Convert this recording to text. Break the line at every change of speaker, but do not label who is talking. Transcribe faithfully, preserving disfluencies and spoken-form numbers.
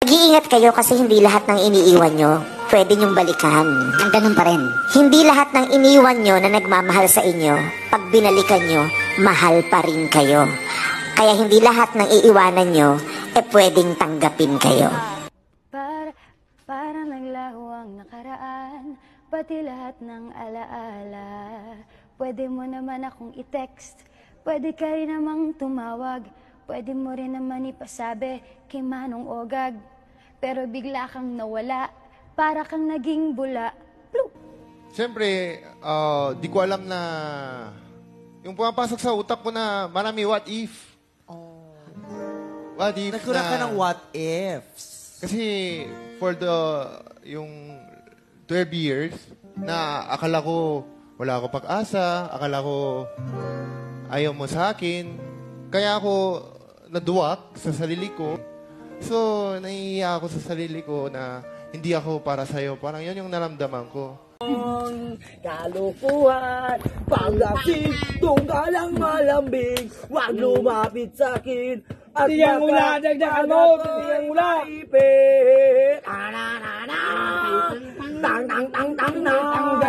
Mag-iingat kayo kasi hindi lahat ng iniiwan nyo pwede nyong balikan.
Ang ganun pa rin.
Hindi lahat ng iniwan nyo na nagmamahal sa inyo, pag binalikan nyo, mahal pa rin kayo. Kaya hindi lahat ng iiwanan nyo, eh pwedeng tanggapin kayo.
Para, para naglaho ang nakaraan, pati lahat ng alaala. Pwede mo naman akong i-text, pwede ka rin namang tumawag, pwede mo rin naman ipasabi kay Manong Ogag. Pero bigla kang nawala, para kang naging bula. Bloop.
Siyempre, uh, di ko alam na yung pumapasok sa utak ko na marami what if.
Oh.
What if
Nagkura
na,
ka ng what ifs.
Kasi for the, yung twelve years, na akala ko wala ako pag-asa, akala ko ayaw mo sa akin, kaya ako naduwak sa sarili ko. So, naiiya ako sa sarili ko na hindi ako para sa'yo. Parang yun yung naramdaman ko.
Kalukuhan, paglasing, tunggalang malambing, wag lumapit sa'kin, at
tiyang ula, dagdagan mo, tiyang ula.
Tang, tang, tang, tang, tang,